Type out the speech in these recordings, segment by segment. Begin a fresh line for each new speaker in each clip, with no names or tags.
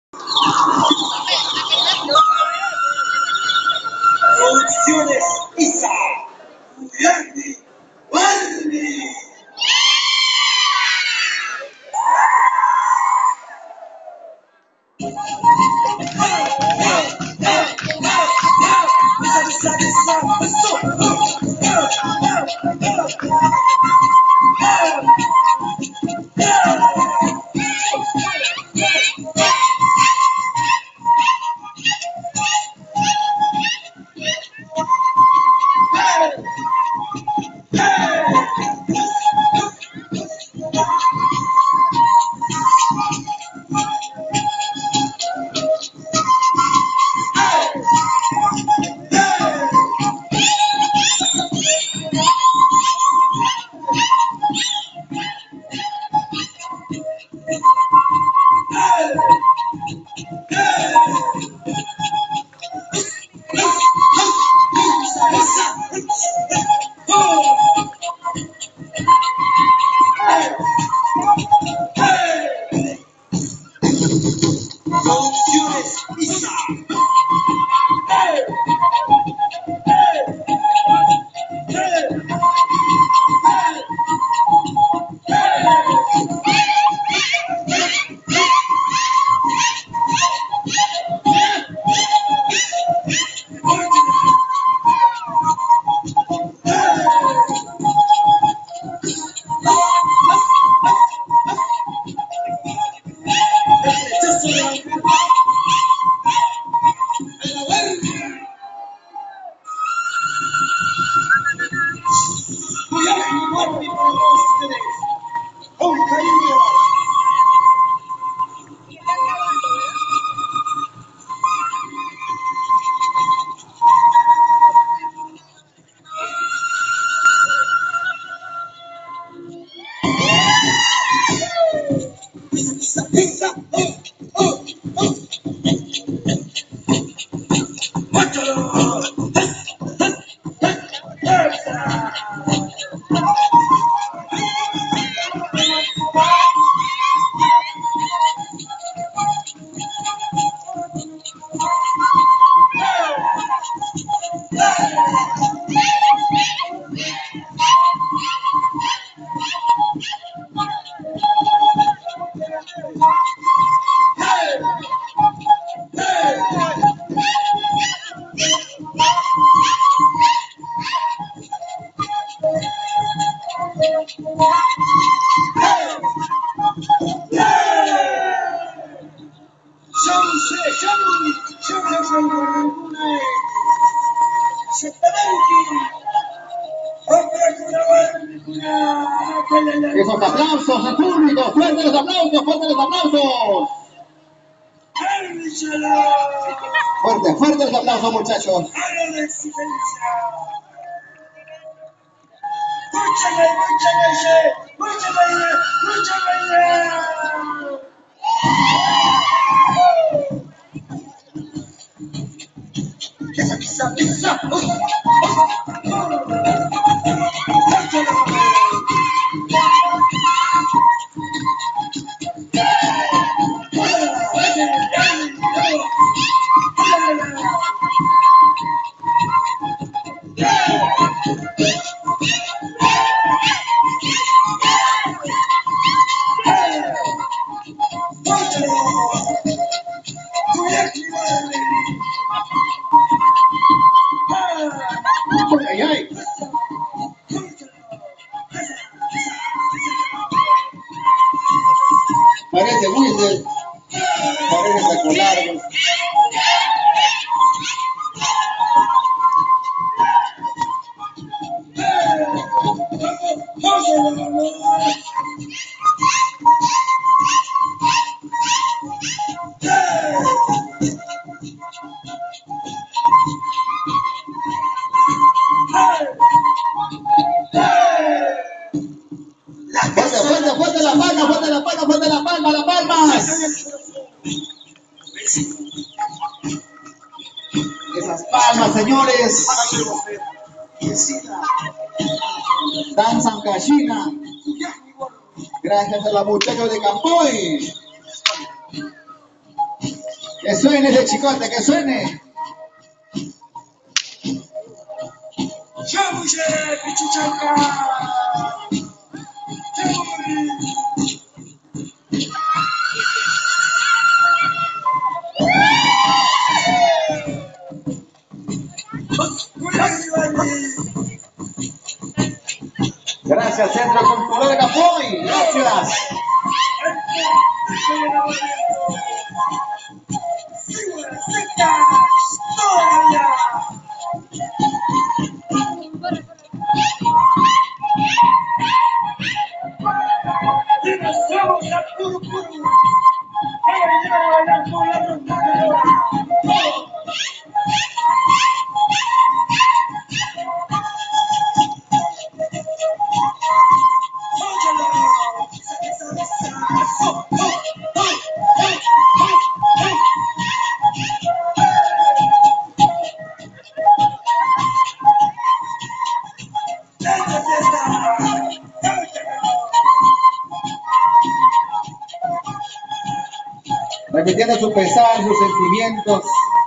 Producciones Isa. Yanni. Wanni. Producciones Isa.
Esos aplausos al público, fuertes los aplausos, fuertes los aplausos. Fuertes los aplausos, muchachos. Ay, ay. Parece Wilder, parece saco largo. Fuerte la palma, fuerte la palma, fuerte la palma, las palmas. Esas palmas, señores. Danzan Cachina. Gracias a los muchachos de Campoy. Que suene ese chicote, que suene.
Chabuye, pichuchanga. Chabuye.
Gracias, Centro Cultural Campoy. Gracias. Repitiendo su pesar, sus sentimientos,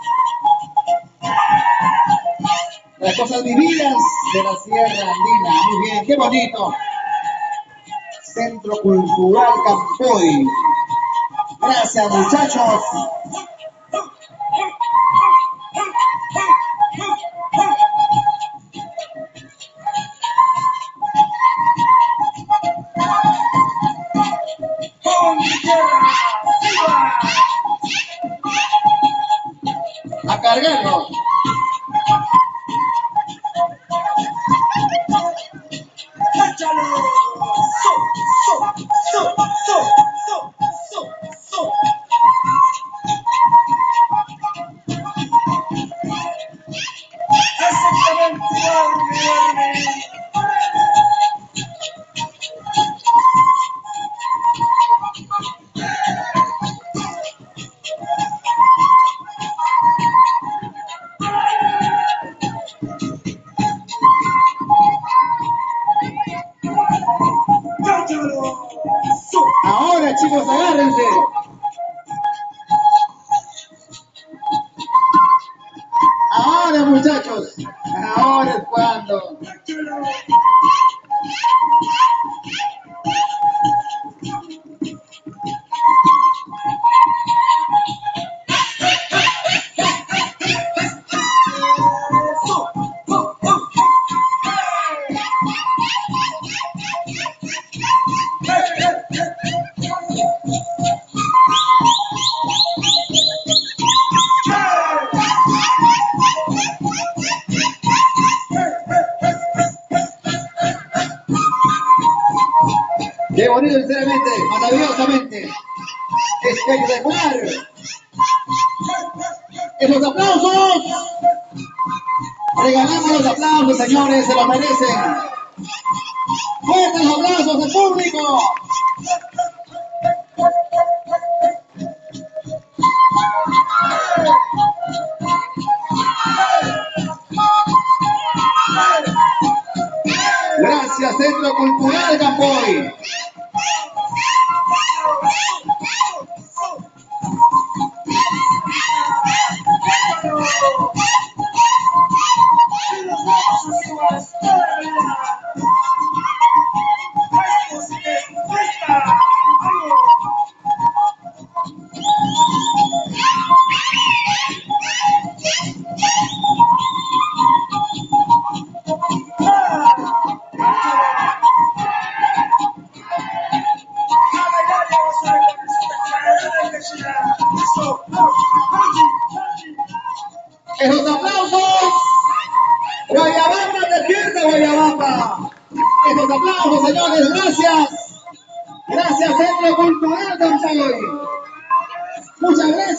las cosas vividas de la Sierra Andina. Muy bien, qué bonito. Centro Cultural Campoy. Gracias, muchachos. A cargarlo. Ahora, chicos, agárrense. Ahora, muchachos. Ahora es cuando. Qué bonito, sinceramente, maravillosamente. Espectacular. ¡Esos aplausos! Regalamos los aplausos, señores, se lo merecen. ¡Fuertes los aplausos al público! Gracias, Centro Cultural Campoy. ¡Esos aplausos! ¡Guayabamba, despierta, Guayabamba! ¡Esos aplausos, señores! ¡Gracias! ¡Gracias, Centro Cultural Campoy! ¡Muchas gracias!